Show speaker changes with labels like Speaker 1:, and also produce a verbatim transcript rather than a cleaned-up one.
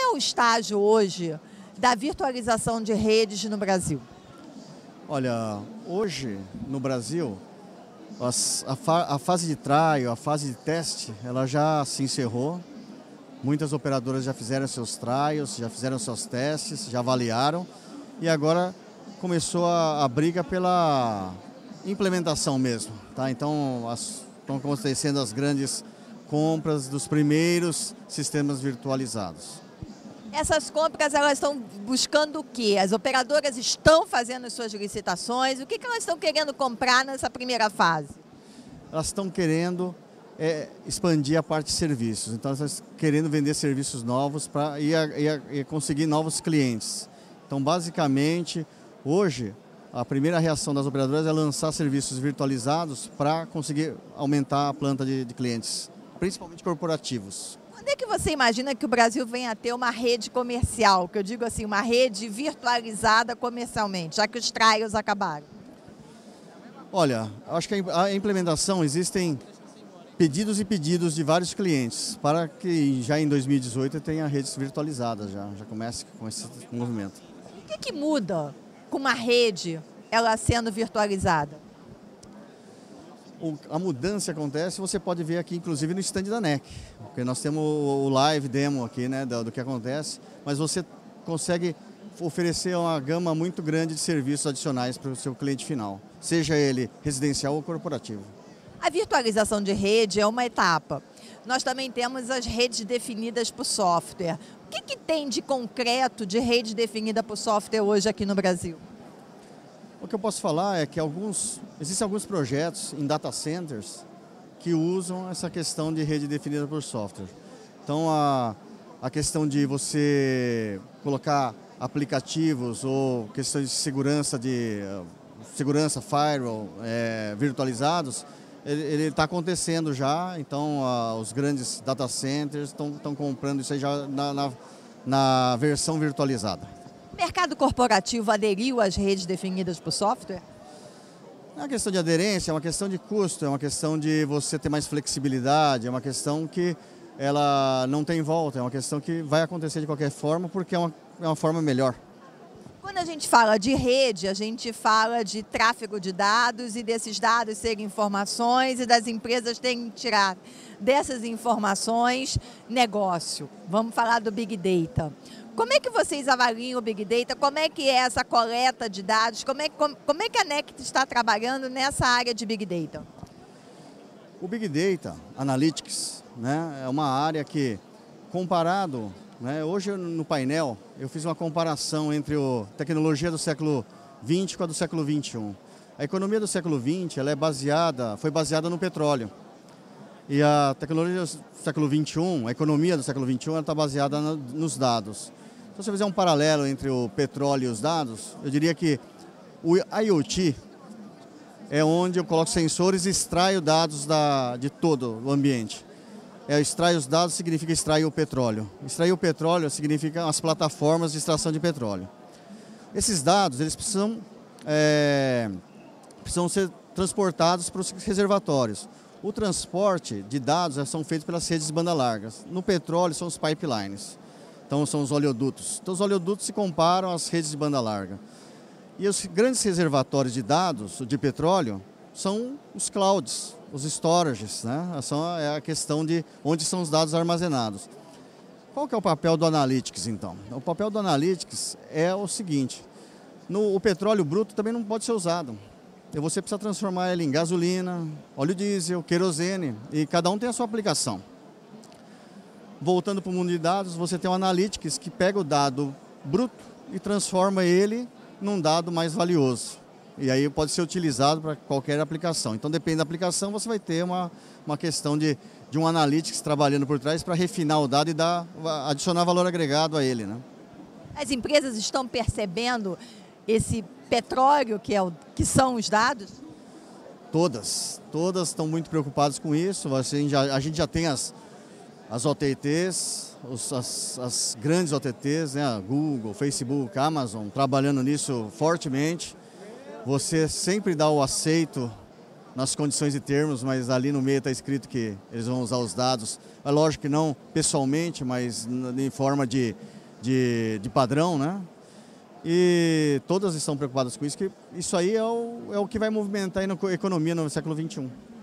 Speaker 1: é o estágio hoje da virtualização de redes no Brasil?
Speaker 2: Olha, hoje no Brasil, as, a, fa, a fase de trial, a fase de teste, ela já se encerrou. Muitas operadoras já fizeram seus trials, já fizeram seus testes, já avaliaram. E agora começou a, a briga pela implementação mesmo. Tá? Então, as, estão acontecendo as grandes compras dos primeiros sistemas virtualizados.
Speaker 1: Essas compras, elas estão buscando o quê? As operadoras estão fazendo as suas licitações. O que, que elas estão querendo comprar nessa primeira fase?
Speaker 2: Elas estão querendo é, expandir a parte de serviços. Então, elas estão querendo vender serviços novos para e, e, e conseguir novos clientes. Então, basicamente, hoje, a primeira reação das operadoras é lançar serviços virtualizados para conseguir aumentar a planta de, de clientes, principalmente corporativos.
Speaker 1: Quando é que você imagina que o Brasil venha a ter uma rede comercial, que eu digo assim, uma rede virtualizada comercialmente, já que os trials acabaram?
Speaker 2: Olha, acho que a implementação, existem pedidos e pedidos de vários clientes para que já em dois mil e dezoito tenha redes virtualizadas, já, já comece com esse movimento.
Speaker 1: O que, que muda com uma rede, ela sendo virtualizada?
Speaker 2: O, a mudança acontece, você pode ver aqui, inclusive, no stand da N E C, porque nós temos o, o live demo aqui, né, do, do que acontece, mas você consegue oferecer uma gama muito grande de serviços adicionais para o seu cliente final, seja ele residencial ou corporativo.
Speaker 1: A virtualização de rede é uma etapa. Nós também temos as redes definidas por software. O que, que tem de concreto de rede definida por software hoje aqui no Brasil?
Speaker 2: O que eu posso falar é que alguns, existem alguns projetos em data centers que usam essa questão de rede definida por software. Então, a, a questão de você colocar aplicativos ou questões de segurança, de uh, segurança firewall é, virtualizados, ele está acontecendo já. Então, uh, os grandes data centers estão comprando isso aí já na, na, na versão virtualizada.
Speaker 1: O mercado corporativo aderiu às redes definidas por software?
Speaker 2: É uma questão de aderência, é uma questão de custo, é uma questão de você ter mais flexibilidade, é uma questão que ela não tem volta, é uma questão que vai acontecer de qualquer forma porque é uma, é uma forma melhor.
Speaker 1: Quando a gente fala de rede, a gente fala de tráfego de dados e desses dados serem informações e das empresas terem que tirar dessas informações negócio. Vamos falar do Big Data. Como é que vocês avaliam o Big Data? Como é que é essa coleta de dados? Como é, como, como é que a N E C está trabalhando nessa área de Big Data?
Speaker 2: O Big Data Analytics, né, é uma área que, comparado, né, hoje no painel, eu fiz uma comparação entre a tecnologia do século vinte com a do século vinte e um. A economia do século vinte ela é baseada, foi baseada no petróleo. E a tecnologia do século vinte e um, a economia do século vinte e um, está baseada no, nos dados. Se você fizer um paralelo entre o petróleo e os dados, eu diria que o IoT é onde eu coloco sensores e extraio dados da, de todo o ambiente. É, extrair os dados significa extrair o petróleo. Extrair o petróleo significa as plataformas de extração de petróleo. Esses dados eles precisam, é, precisam ser transportados para os reservatórios. O transporte de dados são feitos pelas redes de banda largas. No petróleo são os pipelines. Então, são os oleodutos. Então, os oleodutos se comparam às redes de banda larga. E os grandes reservatórios de dados de petróleo são os clouds, os storages, né? São é a questão de onde são os dados armazenados. Qual que é o papel do Analytics, então? O papel do Analytics é o seguinte. No, o petróleo bruto também não pode ser usado. E você precisa transformar ele em gasolina, óleo diesel, querosene, e cada um tem a sua aplicação. Voltando para o mundo de dados, você tem o Analytics que pega o dado bruto e transforma ele num dado mais valioso. E aí pode ser utilizado para qualquer aplicação. Então, depende da aplicação, você vai ter uma, uma questão de, de um Analytics trabalhando por trás para refinar o dado e dar, adicionar valor agregado a ele, né?
Speaker 1: As empresas estão percebendo esse petróleo que, é o, que são os dados?
Speaker 2: Todas. Todas estão muito preocupadas com isso. A gente já, a gente já tem as... As O T Ts, os, as, as grandes O T Ts, né, Google, Facebook, Amazon, trabalhando nisso fortemente. Você sempre dá o aceito nas condições e termos, mas ali no meio está escrito que eles vão usar os dados. É lógico que não pessoalmente, mas em forma de, de, de padrão, né? E todas estão preocupadas com isso, que isso aí é o, é o que vai movimentar a economia no século vinte e um.